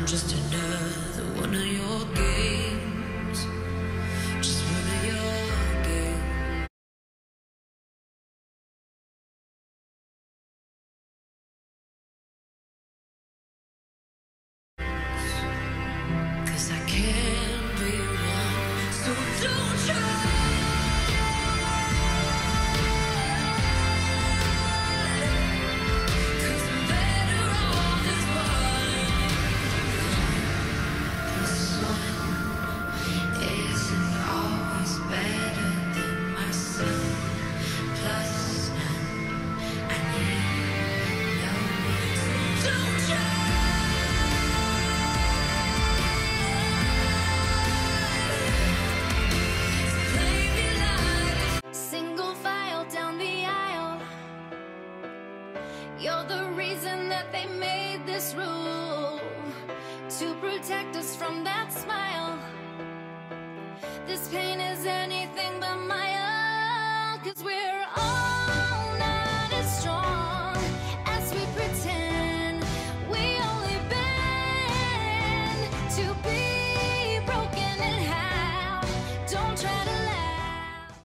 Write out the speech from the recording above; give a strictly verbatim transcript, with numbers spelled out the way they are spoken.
just another one of your games. Just one of your games. 'Cause I can't be one, so don't try. You're the reason that they made this rule, to protect us from that smile. This pain is anything but my own, 'cause we're